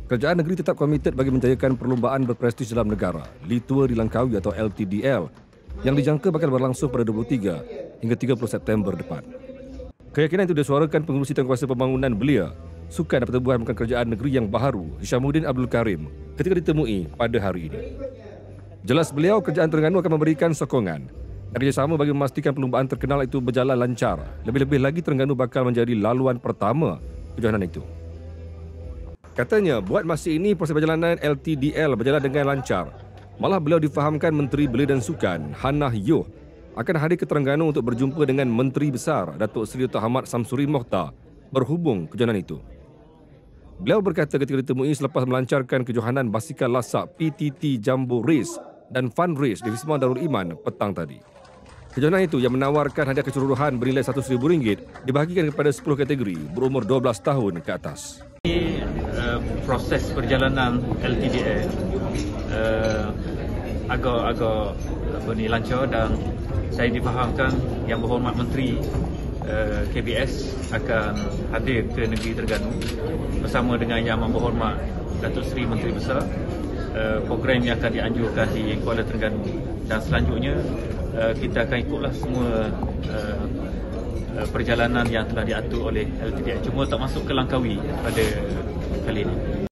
Kerajaan negeri tetap komited bagi menjayakan perlumbaan berprestij dalam negara, Litua di Langkawi atau LTDL, yang dijangka bakal berlangsung pada 23 hingga 30 September depan. Keyakinan itu disuarakan pengurusi Tengkuasa Pembangunan Belia, Sukan dan Pertubuhan Bukan Kerajaan Negeri yang baharu, Hishamuddin Abdul Karim, ketika ditemui pada hari ini. Jelas beliau, kerajaan Terengganu akan memberikan sokongan dan kerjasama bagi memastikan perlumbaan terkenal itu berjalan lancar. Lebih-lebih lagi Terengganu bakal menjadi laluan pertama kejohanan itu. Katanya, buat masa ini proses perjalanan LTDL berjalan dengan lancar. Malah beliau difahamkan Menteri Belia dan Sukan, Hannah Yoh, akan hadir ke Terengganu untuk berjumpa dengan Menteri Besar, Datuk Seri Dr. Ahmad Samsuri Mokhtar, berhubung kejohanan itu. Beliau berkata ketika ditemui selepas melancarkan kejohanan basikal lasak PTT Jumbo Race dan Fun Race di Wisma Darul Iman petang tadi. Kejohanan itu yang menawarkan hadiah keseluruhan bernilai RM100,000 dibahagikan kepada 10 kategori berumur 12 tahun ke atas. Proses perjalanan LTDL agak lancar dan saya difahamkan Yang Berhormat Menteri KBS akan hadir ke negeri Terengganu bersama dengan Yang Berhormat Datuk Seri Menteri Besar. Program yang akan dianjurkan di Kuala Terengganu dan selanjutnya kita akan ikutlah semua perjalanan yang telah diatur oleh LTDL, cuma tak masuk ke Langkawi pada kali ini.